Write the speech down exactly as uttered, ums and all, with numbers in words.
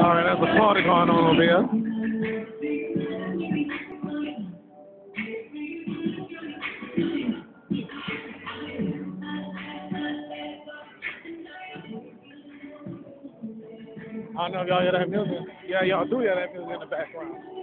All right, there's a party going on over here. I don't know if y'all hear that music. Yeah, y'all do hear that music in the background.